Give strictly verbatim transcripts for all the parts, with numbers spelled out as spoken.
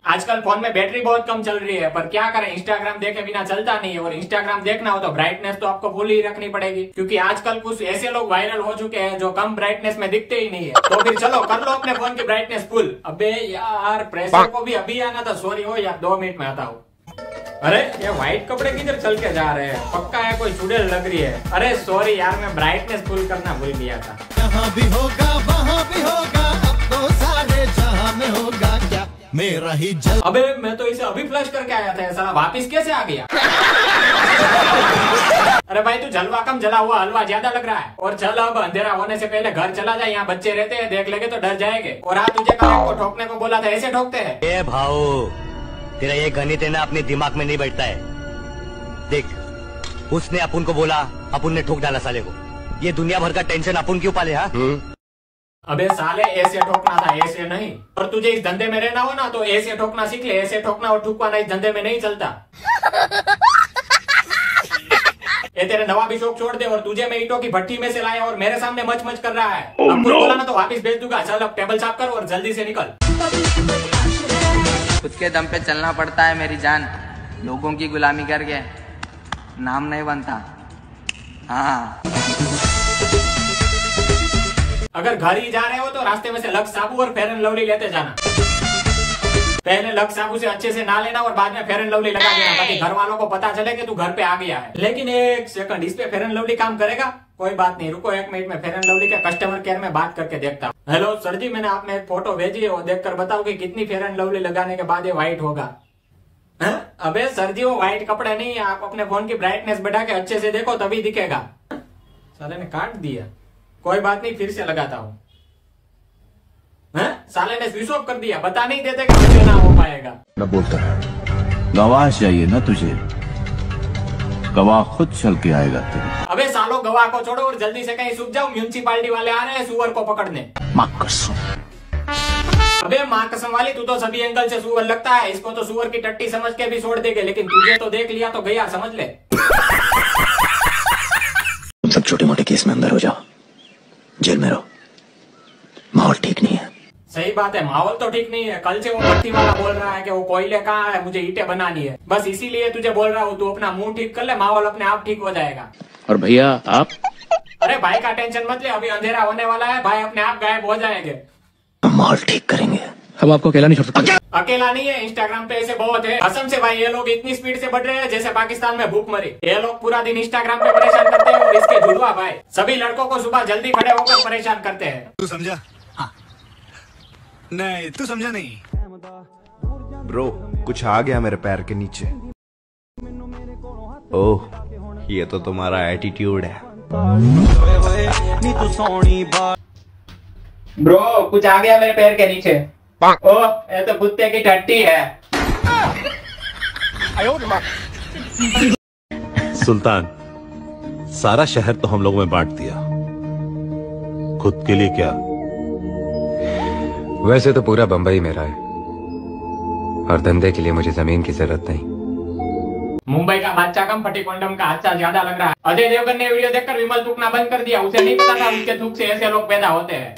आजकल फोन में बैटरी बहुत कम चल रही है, पर क्या करें, इंस्टाग्राम देखे बिना चलता नहीं है। और इंस्टाग्राम देखना हो तो ब्राइटनेस तो आपको फुल ही रखनी पड़ेगी, क्योंकि आजकल कुछ ऐसे लोग वायरल हो चुके हैं जो कम ब्राइटनेस में दिखते ही नहीं है। तो फिर चलो कर लो अपने फोन की ब्राइटनेस फुल। अबे यार, प्रेशर को भी अभी आना था। सॉरी हो यार, दो मिनट में आता हूँ। अरे ये व्हाइट कपड़े किधर चल के जा रहे हैं? पक्का है कोई चुड़ैल लग रही है। अरे सॉरी यार, मैं ब्राइटनेस फुल करना भूल गया था। यहाँ भी होगा वहाँ भी होगा, अब तो सारे जहाँ में होगा क्या मेरा ही जल। अबे मैं तो इसे अभी फ्लश करके आया था, साला वापिस कैसे आ गया? अरे भाई तू जलवा कम, जला हुआ हलवा ज्यादा लग रहा है। और चल अब अंधेरा होने से पहले घर चला जाए, यहाँ बच्चे रहते हैं, देख लेंगे तो डर जाएंगे। और हाँ, तुझे कल को ठोकने को बोला था, ऐसे ठोकते हैं? ए भाऊ, तेरा ये गणित है ना अपने दिमाग में नहीं बैठता है। देख, उसने अपुन को बोला, अपुन ने ठोक डाला साले को। ये दुनिया भर का टेंशन अपुन क्यों पाले? हाँ अबे साले, ऐसे ठोकना था, ऐसे नहीं। और तुझे इस धंधे में रहना हो ना तो ऐसे ठोकना सीख ले। ऐसे ठोकना और ठुकवाना इस धंधे में नहीं चलता। ये तेरे नवाबी शौक छोड़ दे। और तुझे मैं ईंटों की भट्टी में से लाया और मेरे सामने मच मच कर रहा है। oh, अब कुछ no. बोला ना तो वापिस भेज दूंगा। चल अब टेबल साफ कर और जल्दी से निकल। खुद के दम पे चलना पड़ता है मेरी जान, लोगों की गुलामी करके नाम नहीं बनता। हाँ, अगर घर ही जा रहे हो तो रास्ते में से लक्स साबु और फेयर एंड लवली लेते जाना। पहले लक्स साबु से अच्छे से ना लेना और बाद में फेयर एंड लवली लगा देना, ताकि घर वालों को पता चले कि तू घर पे आ गया है। लेकिन एक सेकंड, इस पे फेयर एंड लवली काम करेगा? कोई बात नहीं, रुको एक मिनट में फेयर एंड लवली के कस्टमर केयर में बात करके देखता हूँ। हेलो सर जी, मैंने आप में एक फोटो भेजी है, वो देखकर बताओ कि कितनी फेयर एंड लवली लगाने के बाद ये व्हाइट होगा। है? अबे सर जी, वो व्हाइट कपड़े नहीं है, आप अपने फोन की ब्राइटनेस बढ़ा के अच्छे से देखो तभी दिखेगा। साले ने काट दिया। कोई बात नहीं, फिर से लगाता हूँ। साले ने स्विच ऑफ कर दिया, बता नहीं देते कि मुझे ना हो पाएगा। मैं बोलता है गवाह चाहिए ना तुझे, गवाह खुद चल के आएगा तेरे। अबे सालो, गवाह को छोड़ो और जल्दी से कहीं सूख जाओ, म्यूनिसिपालिटी वाले आ रहे हैं सुअर को पकड़ने। माँ कसम। अबे माँ कसम वाली, तू तो सभी एंगल से सुअर लगता है। इसको तो सुअर की टट्टी समझ के भी छोड़ देंगे, लेकिन तुझे तो देख लिया तो गया, समझ ले। तुम सब छोटे मोटे केस में अंदर हो जाओ, जेल में रहो, माहौल ठीक नहीं है। सही बात है, माहौल तो ठीक नहीं है। कल से वो भट्टी वाला बोल रहा है कि वो कोयले कहाँ है, मुझे ईंटें बनानी है। बस इसीलिए तुझे बोल रहा हूँ, तू अपना मुंह ठीक कर ले, माहौल अपने आप ठीक हो जाएगा। और भैया आप? अरे भाई का टेंशन मत ले, अभी अंधेरा होने वाला है, भाई अपने आप गायब हो जाएंगे। हम माहौल ठीक करेंगे, हम आपको अकेला नहीं छोड़ सकते। अकेला नहीं है, इंस्टाग्राम पे ऐसे बहुत है। कसम से भाई, ये लोग इतनी स्पीड से बढ़ रहे हैं जैसे पाकिस्तान में भूख मरी। ये लोग पूरा दिन इंस्टाग्राम पे परेशान करते हैं और इसके जुड़वा भाई सभी लड़कों को सुबह जल्दी खड़े होकर परेशान करते हैं। तू समझा? हाँ। नहीं, तू समझा नहीं। ब्रो, कुछ आ गया मेरे पैर के नीचे। ओह, ये तो तुम्हारा एटीट्यूड है। ब्रो, कुछ आ गया मेरे पैर के नीचे। ओह, ये तो कुत्ते की टट्टी है। सुल्तान, सारा शहर तो हम लोगों में बांट दिया, खुद के लिए क्या? वैसे तो पूरा बंबई मेरा है और धंधे के लिए मुझे जमीन की जरूरत नहीं। मुंबई का बादशाह कम फटी कोंडम का हादसा ज्यादा लग रहा है। अजय देवगन ने वीडियो देखकर विमल थूकना बंद कर दिया। उसे नहीं पता था उसके थूक से ऐसे लोग पैदा होते हैं।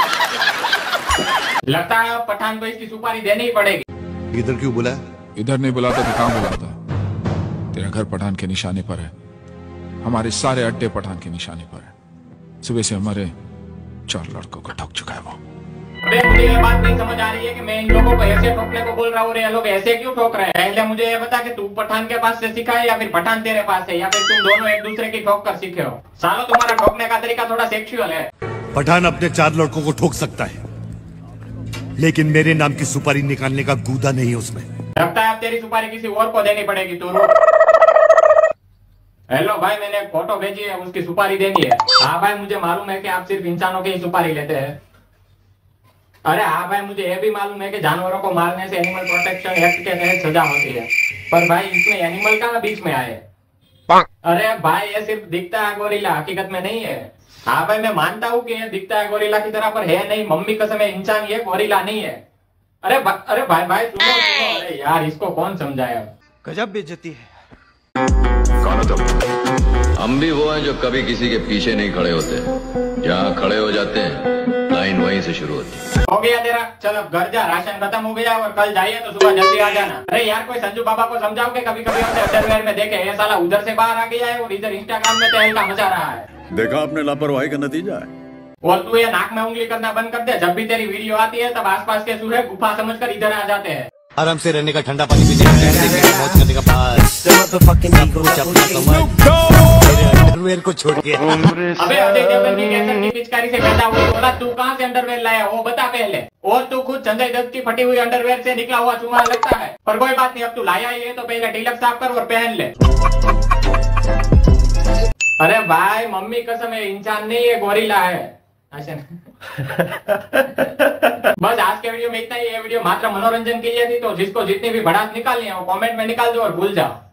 लगता है पठान को इसकी सुपारी देनी ही पड़ेगी। इधर क्यों बुलाया? इधर नहीं बुलाता तो कहाँ बुलाता? तेरा घर पठान के निशाने पर है, हमारे सारे अड्डे पठान के निशाने पर है। सुबह से हमारे चार लड़कों को ठोक चुका है वो। अबे मुझे ये बात नहीं समझ आ रही है कि मैं इन लोगों को ऐसे ठोकने को बोल रहा हूँ और ये लोग ऐसे क्यों ठोक रहे हैं। पहले मुझे ये बता कि तू पठान के पास से सीखा है या फिर पठान तेरे पास है, या फिर तुम दोनों एक दूसरे की ठोक कर सीखे हो। सालों, तुम्हारा ठोकने का तरीका थोड़ा सेक्सुअल है। पठान अपने चार लड़कों को ठोक सकता है, लेकिन मेरे नाम की सुपारी निकालने का गूदा नहीं उसमें। लगता है अब तेरी सुपारी किसी और को देनी पड़ेगी। तू रुक। हेलो भाई, मैंने एक फोटो भेजी है, उसकी सुपारी देनी है। हाँ भाई, मुझे मालूम है कि आप सिर्फ इंसानों की ही सुपारी लेते हैं। अरे हाँ भाई, मुझे ये भी मालूम है कि जानवरों को मारने से एनिमल प्रोटेक्शन एक्ट के तहत सजा होती है, पर भाई इसमें एनिमल कहाँ बीच में आए? अरे भाई, ये सिर्फ दिखता है गोरिल्ला, हकीकत में नहीं है। हाँ भाई, मैं मानता हूँ कि ये दिखता है गोरिल्ला की तरह, पर है नहीं। मम्मी कसम है, इंसान ये गोरिल्ला नहीं है। अरे अरे भाई भाई सुनो सुनो, अरे यार इसको कौन समझाया? गजब बेइज्जती है। कौन हो तुम? हम भी वो हैं जो कभी किसी के पीछे नहीं खड़े होते, जहाँ खड़े हो जाते हैं लाइन लाइन वहीं से शुरू होती है। हो गया तेरा, चल अब घर जा, राशन खत्म हो गया और कल जाइए तो सुबह जल्दी आ जाना। अरे यार कोई संजू बाबा को समझाओ कि कभी कभी अपने अंडरवेयर में देखे ये साला उधर से बाहर आ गया है और इधर इंस्टाग्राम में तहलका मचा रहा है। देखा आपने लापरवाही का नतीजा है। और तू ये नाक में उंगली करना बंद कर दे, जब भी तेरी वीडियो आती है तब आसपास के चूहे गुफा समझकर इधर आ जाते हैं। आराम से रहने का, ठंडा पानी पीने का, मौज करने का पास। अंडरवेयर को छोड़ के। अबे अजय देवगन की कैंसर की पिचकारी से पैदा हुई औरत, तू कहाँ से अंडरवेयर लाया वो बता पहले। और तू खुद संजय दत्त की फटी हुई अंडरवेयर से निकला हुआ चूहा लगता है, पर कोई बात नहीं, अब तू लाया ही है तो पहले ढीलक साफ कर और पहन ले। अरे भाई मम्मी कसम है, इंसान नहीं है गोरिल्ला है। बस आज के वीडियो में इतना ही। ये वीडियो मात्र मनोरंजन के लिए थी, तो जिसको जितनी भी भड़ास निकालनी है वो कमेंट में निकाल दो और भूल जाओ।